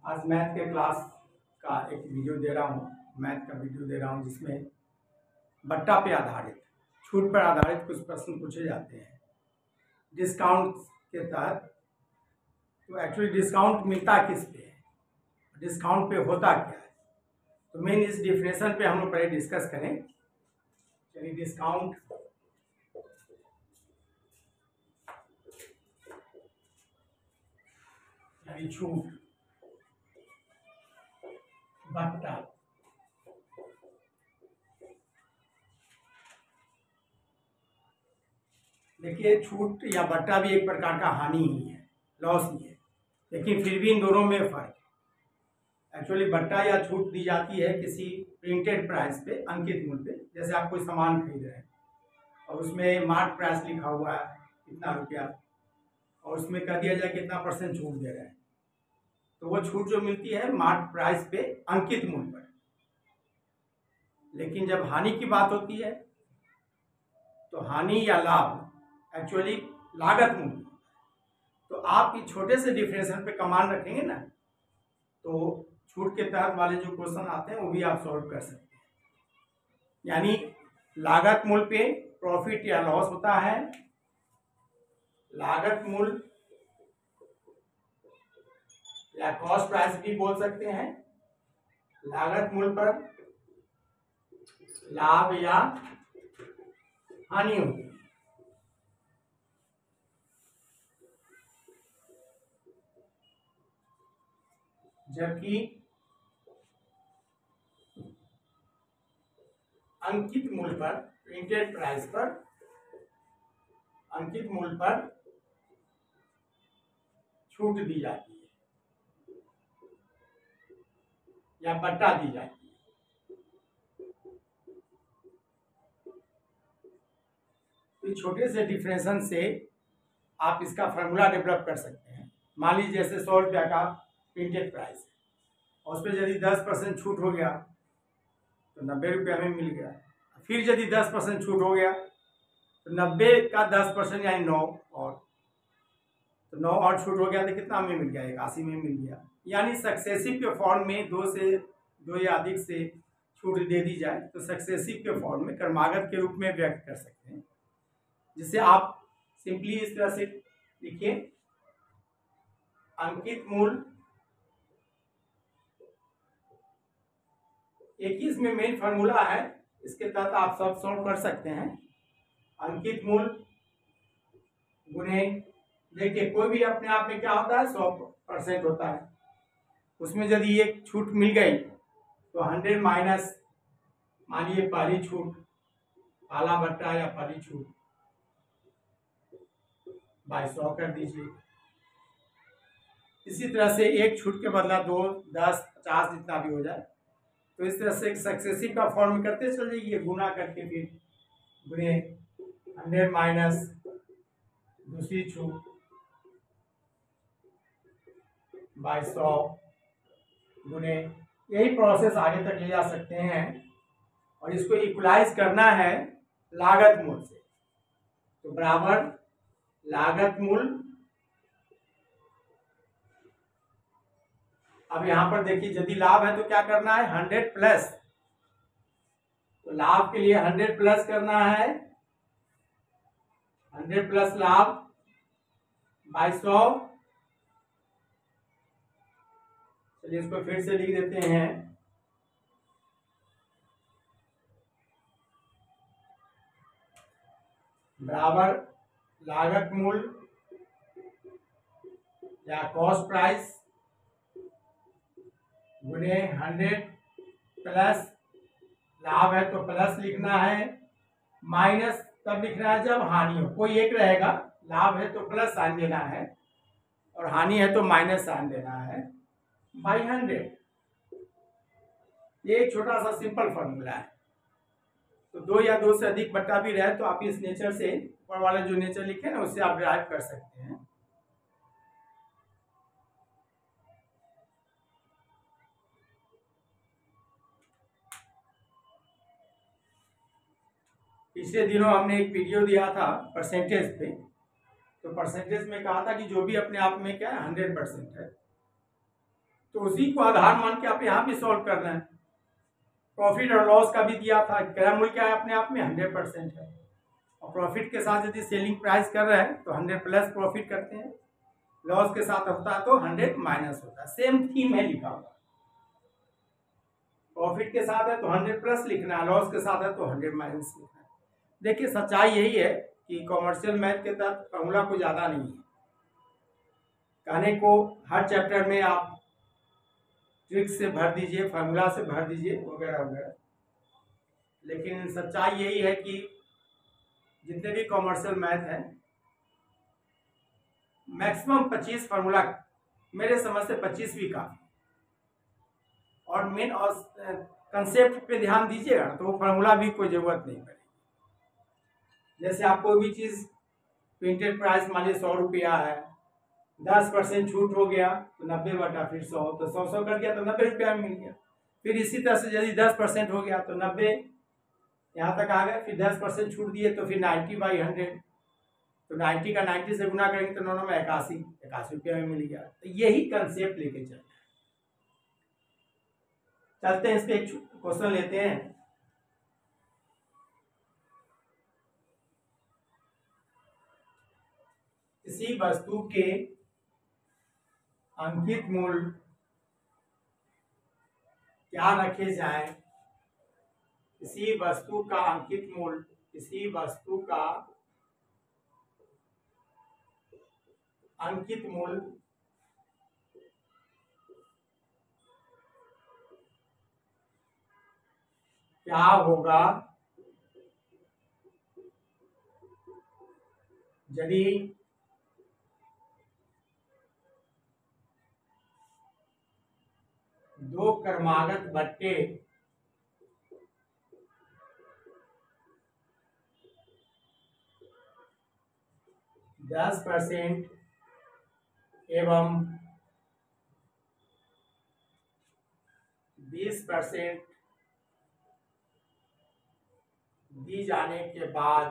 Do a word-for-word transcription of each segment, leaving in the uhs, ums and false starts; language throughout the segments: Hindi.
आज मैथ के क्लास का एक वीडियो दे रहा हूँ, मैथ का वीडियो दे रहा हूँ जिसमें बट्टा पे आधारित, छूट पर आधारित कुछ प्रश्न पूछे जाते हैं डिस्काउंट के तहत। तो एक्चुअली डिस्काउंट मिलता किस पे है, डिस्काउंट पे होता क्या है, तो मेन इस डिफिनेशन पे हम लोग पहले डिस्कस करें। चलिए, डिस्काउंट यानी छूट, बट्टा। देखिए, छूट या बट्टा भी एक प्रकार का हानि ही है, लॉस ही है, लेकिन फिर भी इन दोनों में फर्क है। एक्चुअली बट्टा या छूट दी जाती है किसी प्रिंटेड प्राइस पे, अंकित मूल्य पे। जैसे आप कोई सामान खरीद रहे हैं और उसमें मार्क प्राइस लिखा हुआ है कितना रुपया, और उसमें कह दिया जाए कितना परसेंट छूट दे रहे हैं, तो वो छूट जो मिलती है मार्क प्राइस पे, अंकित मूल्य पर। लेकिन जब हानि की बात होती है तो हानि या लाभ एक्चुअली लागत मूल्य। तो आप इस छोटे से डिफरेंशियल पे कमांड रखेंगे ना, तो छूट के तहत वाले जो क्वेश्चन आते हैं वो भी आप सॉल्व कर सकते हैं। यानी लागत मूल्य पे प्रॉफिट या लॉस होता है, लागत मूल्य या कॉस्ट प्राइस भी बोल सकते हैं, लागत मूल्य पर लाभ या हानि होगी। जबकि अंकित मूल्य पर, प्रिंटेड प्राइस पर, अंकित मूल्य पर छूट दी जाती है या बट्टा दी जाती है। तो छोटे से डिफरेंशन से आप इसका फॉर्मूला डेवलप कर सकते हैं। मान लीजिए जैसे सौ रुपया का प्रिंटेड प्राइस है और उस पर यदि दस परसेंट छूट हो गया तो नब्बे रुपया में मिल गया। फिर यदि दस परसेंट छूट हो गया तो नब्बे का दस परसेंट यानी नौ, और तो नौ और छूट हो गया तो कितना में मिल गया, इक्यासी में मिल गया। यानी सक्सेसिव के फॉर्म में दो से दो या अधिक से छूट दे दी जाए तो सक्सेसिव के फॉर्म में क्रमागत के रूप में व्यक्त कर सकते हैं। जिसे आप सिंपली इस तरह से लिखिए, अंकित मूल्य, एक ही इसमें मेन फार्मूला है, इसके तहत आप सब सॉल्व कर सकते हैं। अंकित मूल्य गुणे, देखिए कोई भी अपने आप में क्या होता है, सौ परसेंट होता है। उसमें यदि एक छूट मिल गई तो हंड्रेड माइनस, मानिए पहली छूट, पहला बट्टा या पहली छूट बाई सौ कर दीजिए। इसी तरह से एक छूट के बदला दो, दस, पचास जितना भी हो जाए, तो इस तरह से एक सक्सेसिव का फॉर्म करते चल जाइए, गुना करके फिर गुणे हंड्रेड माइनस दूसरी छूट बाई सौ गुणे, यही प्रोसेस आगे तक ले जा सकते हैं। और इसको इक्वलाइज करना है लागत मूल्य से, तो बराबर लागत मूल्य। अब यहां पर देखिए यदि लाभ है तो क्या करना है, हंड्रेड प्लस, तो लाभ के लिए हंड्रेड प्लस करना है, हंड्रेड प्लस लाभ बाई सौ। चलिए इसको फिर से लिख देते हैं, बराबर लागत मूल्य या कॉस्ट प्राइस गुणे हंड्रेड प्लस, लाभ है तो प्लस लिखना है, माइनस तब लिखना है जब हानि हो, कोई एक रहेगा। लाभ है तो प्लस साइन देना है और हानि है तो माइनस साइन देना है, बाई हंड्रेड। ये एक छोटा सा सिंपल फॉर्मूला है। तो दो या दो से अधिक बट्टा भी रहे तो आप इस नेचर से, ऊपर वाला जो नेचर लिखे ना, उससे आप डिराइव कर सकते हैं। पिछले दिनों हमने एक वीडियो दिया था परसेंटेज पे, तो परसेंटेज में कहा था कि जो भी अपने आप में क्या है हंड्रेड परसेंट है, तो उसी को आधार मान के आप यहाँ भी सॉल्व कर रहे हैं। प्रॉफिट और लॉस का भी दिया था, क्रय मूल्य क्या है अपने आप में हंड्रेड परसेंट है, और प्रॉफिट के साथ यदि सेलिंग प्राइस कर रहे हैं तो हंड्रेड प्लस प्रॉफिट करते हैं, लॉस के साथ होता है तो हंड्रेड माइनस होता है। सेम थीम है लिखा हुआ, प्रॉफिट के साथ है तो हंड्रेड प्लस लिखना है, लॉस के साथ है तो हंड्रेड माइनस लिखना है। देखिए सच्चाई यही है कि कॉमर्शियल मैथ के तहत फॉर्मूला को ज़्यादा नहीं है, कहने को हर चैप्टर में आप ट्रिक से भर दीजिए, फार्मूला से भर दीजिए वगैरह वगैरह, लेकिन सच्चाई यही है कि जितने भी कॉमर्शियल मैथ हैं मैक्सिमम पच्चीस फार्मूला, मेरे समझ से पच्चीस भी काफ़ी, और मेन और कंसेप्ट पे ध्यान दीजिएगा तो वो फार्मूला भी कोई ज़रूरत नहीं पड़ेगी। जैसे आप कोई भी चीज़ प्रिंटेड प्राइस मान लीजिए सौ रुपया है, दस परसेंट छूट हो गया तो नब्बे बटा फिर सौ, तो सौ सौ कर गया तो नब्बे रुपया में मिल गया। फिर इसी तरह से यदि दस परसेंट हो गया तो नब्बे यहाँ तक आ गए, फिर दस परसेंट छूट दिए तो फिर नाइन्टी बाई हंड्रेड, तो नाइन्टी का नाइन्टी से गुना करेंगे तो नौ नौ में इक्यासी इक्यासी रुपया में मिल गया। तो यही कंसेप्ट लेके चलते हैं चलते हैं इस पे एक क्वेश्चन लेते हैं। किसी वस्तु के अंकित मूल्य क्या रखे जाए, किसी वस्तु का अंकित मूल्य, किसी वस्तु का अंकित मूल्य क्या होगा यदि दो क्रमागत बट्टे दस परसेंट एवं बीस परसेंट दी जाने के बाद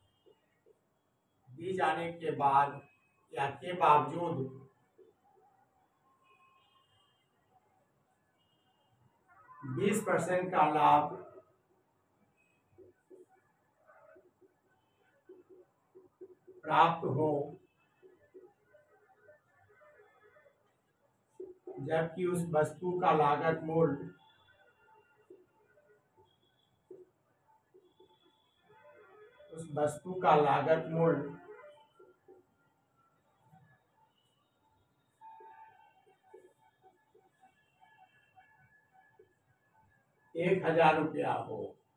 दी जाने के बाद या के बावजूद बीस परसेंट का लाभ प्राप्त हो, जबकि उस वस्तु का लागत मूल्य उस वस्तु का लागत मूल्य एक हजार रुपया हो।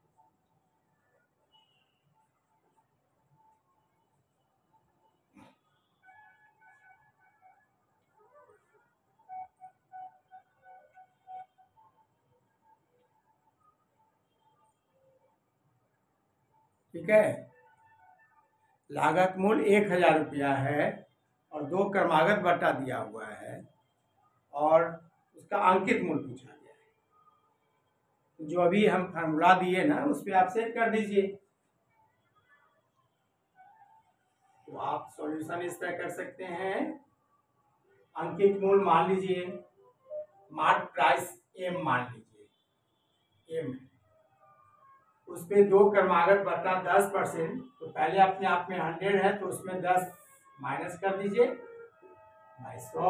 ठीक है, लागत मूल्य एक हजार रुपया है और दो क्रमागत बट्टा दिया हुआ है और उसका अंकित मूल्य पूछा गया है। जो अभी हम फार्मूला दिए ना उस पर आप सेट कर दीजिए, तो आप सॉल्यूशन इस तरह कर सकते हैं। अंकित मूल्य मान लीजिए, मार्क प्राइस एम मान लीजिए, एम उस पे दो क्रमागत बटा दस परसेंट, तो पहले अपने आप में हंड्रेड है तो उसमें दस माइनस कर दीजिए बाई सौ,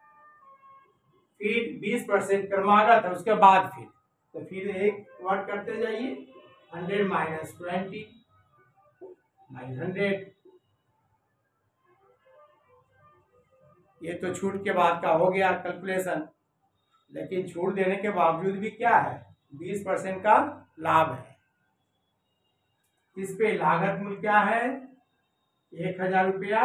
फिर बीस परसेंट क्रमागत है उसके बाद फिर तो फिर एक वर्ड करते जाइए, hundred minus twenty by hundred. ये तो छूट के बाद का हो गया कैलकुलेशन, लेकिन छूट देने के बावजूद भी क्या है, बीस परसेंट का लाभ है। इस पे लागत मूल्य क्या है, एक हजार रुपया,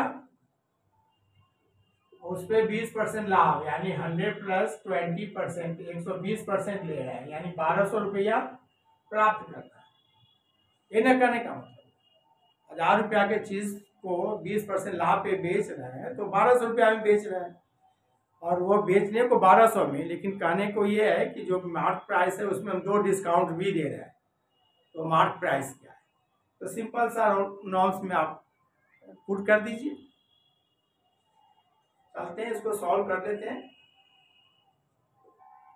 उस पे बीस परसेंट लाभ यानी हंड्रेड प्लस ट्वेंटी परसेंट एक सौ बीस परसेंट ले रहे हैं, यानी बारह सौ रुपया प्राप्त करता है। ये न करने का मतलब हजार रुपया के चीज को बीस परसेंट लाभ पे बेच रहे हैं तो बारह सौ रुपया में बेच रहे हैं, और वो बेचने को बारह सौ में, लेकिन कहने को ये है कि जो मार्क प्राइस है उसमें हम दो डिस्काउंट भी दे रहे हैं, तो मार्क प्राइस क्या है, तो सिंपल सा नॉर्म्स में आप पुट कर दीजिए। चलते हैं इसको सॉल्व कर लेते हैं।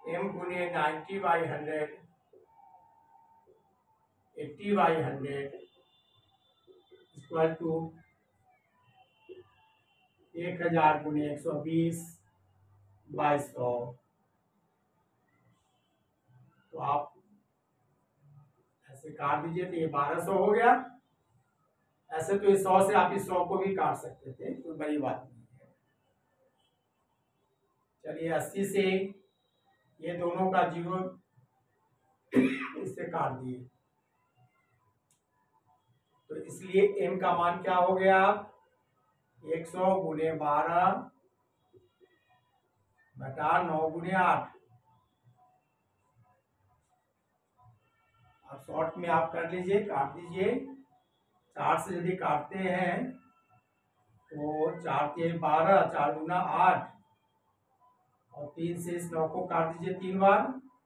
एम गुने ninety by hundred, eighty by hundred equal to एक हजार गुने एक सौ बीस बाई सौ। तो आप ऐसे काट दीजिए तो ये बारह सौ हो गया। ऐसे तो इस सौ से आप इस सौ को भी काट सकते थे, कोई बड़ी बात नहीं है। चलिए अस्सी से ये दोनों का जीरो इससे काट दिए, तो इसलिए m का मान क्या हो गया? एक सौ गुने बारह बटा नौ गुने आठ। अब शॉर्ट में आप कर लीजिए, काट दीजिए। चार से यदि काटते हैं तो चार के बारह, चार गुना आठ, और तीन से इस नौ को काट दीजिए तीन बार।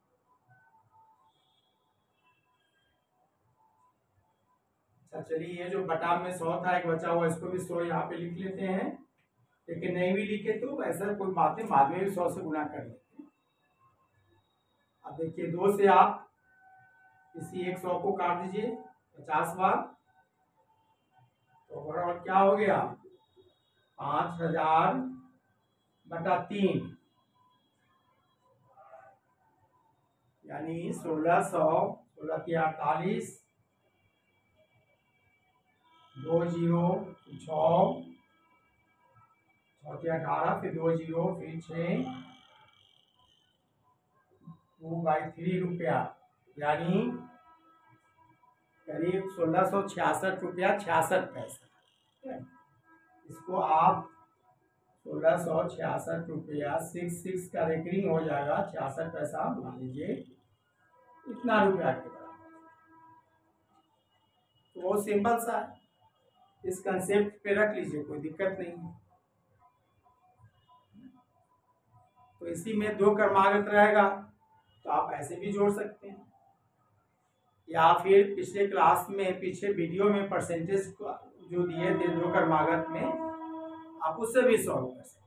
अच्छा चलिए, ये जो बटा में सौ था एक बचा हुआ, इसको भी सौ यहाँ पे लिख लेते हैं। लेकिन नहीं भी लिखे तो ऐसा कोई बात नहीं, बाद में भी सौ से गुना कर लेते हैं। अब देखिए, दो से आप इसी एक सौ को काट दीजिए पचास बार, तो ओवरऑल क्या हो गया? पांच हजार बटा तीन, यानी सोलह सौ। सोलह की अड़तालीस, दो जीरो छ, छः अठारह, फिर दो जीरो, फिर छः, टू बाई थ्री रुपया, यानी करीब सोलह सौ छियासठ रुपया छियासठ पैसा। इसको आप सोलह सौ छियासठ रुपया सिक्स सिक्स का रेकरिंग हो जाएगा, छियासठ पैसा मान लीजिए, इतना रुपया के बराबर। तो वो सिंपल सा है, इस कंसेप्ट पे रख लीजिए, कोई दिक्कत नहीं है। तो इसी में दो क्रमागत रहेगा, तो आप ऐसे भी जोड़ सकते हैं, या फिर पिछले क्लास में, पीछे वीडियो में परसेंटेज जो दिए थे दो क्रमागत में, आप उससे भी सॉल्व कर सकते हैं।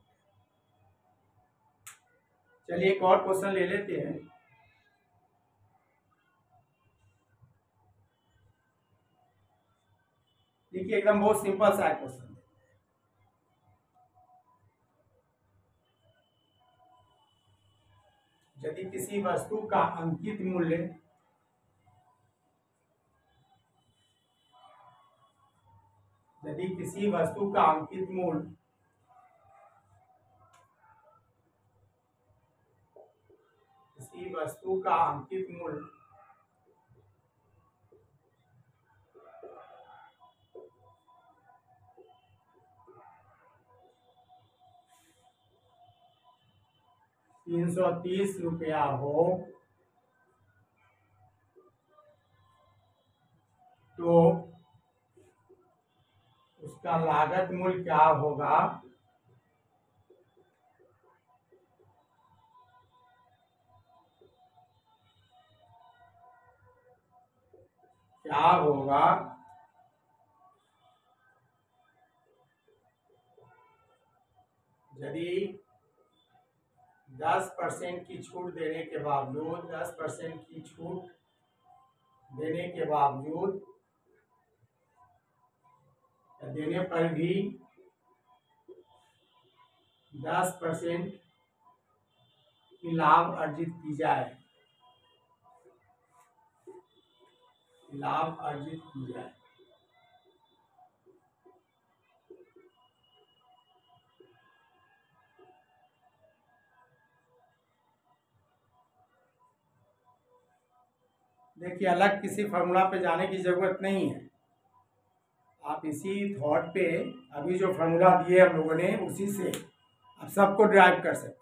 चलिए एक और क्वेश्चन ले लेते हैं। देखिए एकदम बहुत सिंपल सा क्वेश्चन है। यदि किसी वस्तु का अंकित मूल्य यदि किसी वस्तु का अंकित मूल्य किसी वस्तु का अंकित मूल्य तीन सौ तीस रुपया हो, तो उसका लागत मूल्य क्या होगा? क्या होगा यदि दस परसेंट की छूट देने के बावजूद दस परसेंट की छूट देने के बावजूद देने पर भी दस परसेंट की लाभ अर्जित की जाए लाभ अर्जित की जाए देखिए, अलग किसी फॉर्मूला पे जाने की जरूरत नहीं है। आप इसी थॉट पे अभी जो फॉर्मूला दिए हम लोगों ने, उसी से आप सबको ड्राइव कर सकते हैं।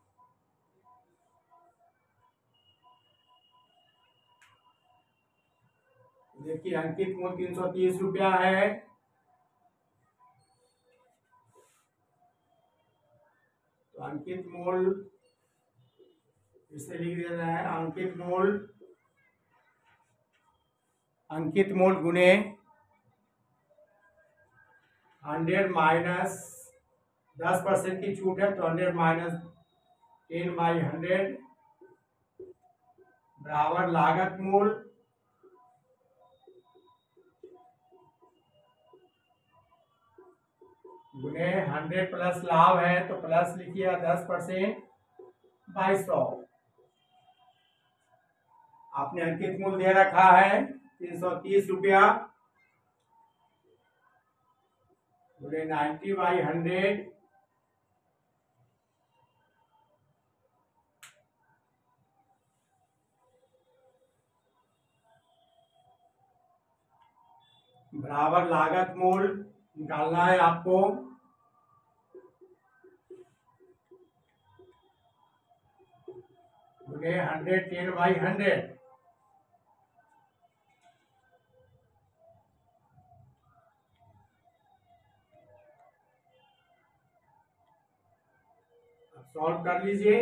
देखिए, अंकित मूल्य तीन सौ तीस रुपया है, तो अंकित मूल्य इसे लिख देना है, अंकित मूल्य अंकित मूल्य गुने हंड्रेड माइनस दस परसेंट की छूट है, तो hundred minus ten by hundred बराबर लागत मूल गुने हंड्रेड प्लस लाभ है तो प्लस लिखिए दस परसेंट बाई सौ। आपने अंकित मूल दे रखा है तीन सौ तीस रुपया गुने नाइन्टी बाई हंड्रेड बराबर लागत मूल निकालना है आपको। गुने hundred ten by hundred solve कर लीजिए।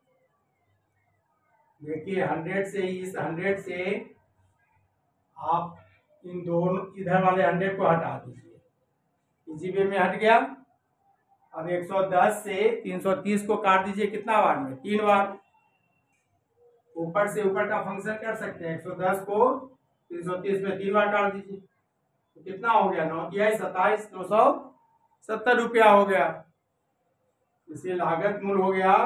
देखिए हंड्रेड से इस हंड्रेड से आप इन दोनों इधर वाले हंड्रेड को हटा दीजिए, इसी वे में हट गया। अब एक सौ दस से तीन सौ तीस को काट दीजिए, कितना बार में? तीन बार। ऊपर से ऊपर का फंक्शन कर सकते हैं, एक सौ दस को तीन सौ तीस में तीन बार काट दीजिए तो कितना हो गया? नौ तिहाई सत्ताईस, दो सौ सत्तर रुपया हो गया। इसलिए लागत मूल हो गया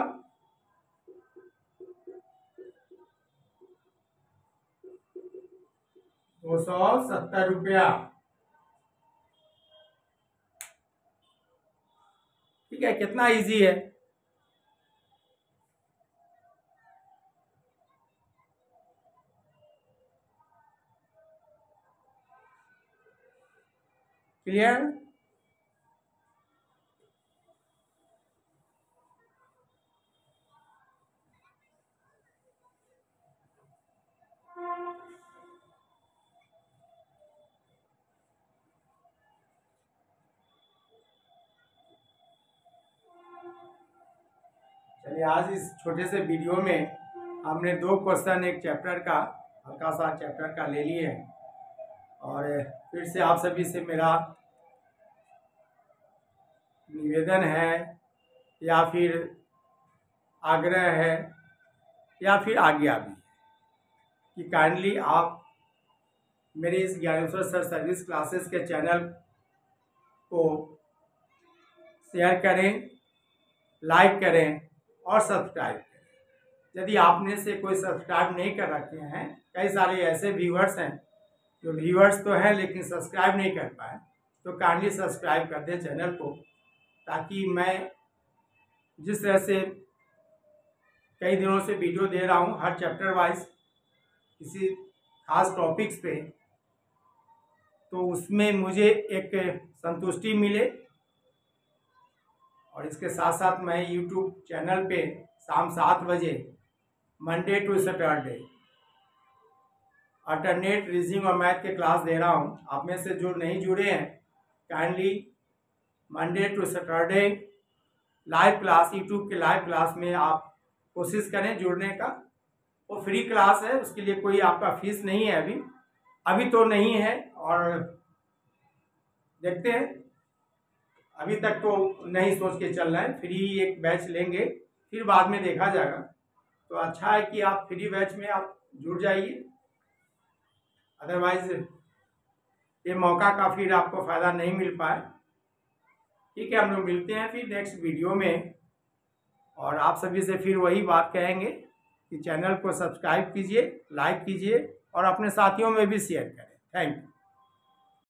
दो सौ सत्तर रुपया। ठीक है, कितना इजी है। क्लियर? चलिए, आज इस छोटे से वीडियो में हमने दो क्वेश्चन एक चैप्टर का, हल्का सा चैप्टर का ले लिए हैं। और फिर से आप सभी से मेरा निवेदन है या फिर आग्रह है या फिर आज्ञा भी कि काइंडली आप मेरे इस ज्ञानेश्वर सर सर्विस क्लासेस के चैनल को शेयर करें, लाइक करें और सब्सक्राइब करें। यदि आपने से कोई सब्सक्राइब नहीं कर रखे हैं, कई सारे ऐसे व्यूअर्स हैं जो व्यूअर्स तो हैं लेकिन सब्सक्राइब नहीं कर पाए, तो काइंडली सब्सक्राइब कर दें चैनल को, ताकि मैं जिस तरह से कई दिनों से वीडियो दे रहा हूँ हर चैप्टर वाइज किसी खास टॉपिक्स पे, तो उसमें मुझे एक संतुष्टि मिले। और इसके साथ साथ मैं यूट्यूब चैनल पे शाम सात बजे Monday to Saturday alternate reasoning और मैथ के क्लास दे रहा हूँ। आप में से जो नहीं जुड़े हैं, kindly Monday to Saturday live class, YouTube के लाइव क्लास में आप कोशिश करें जुड़ने का। वो फ्री क्लास है, उसके लिए कोई आपका फीस नहीं है। अभी अभी तो नहीं है, और देखते हैं, अभी तक तो नहीं सोच के चल रहे हैं। फ्री एक बैच लेंगे, फिर बाद में देखा जाएगा। तो अच्छा है कि आप फ्री बैच में आप जुड़ जाइए, अदरवाइज ये मौका का फिर आपको फ़ायदा नहीं मिल पाए। ठीक है, हम लोग मिलते हैं फिर नेक्स्ट वीडियो में, और आप सभी से फिर वही बात कहेंगे कि चैनल को सब्सक्राइब कीजिए, लाइक कीजिए और अपने साथियों में भी शेयर करें। Thank you.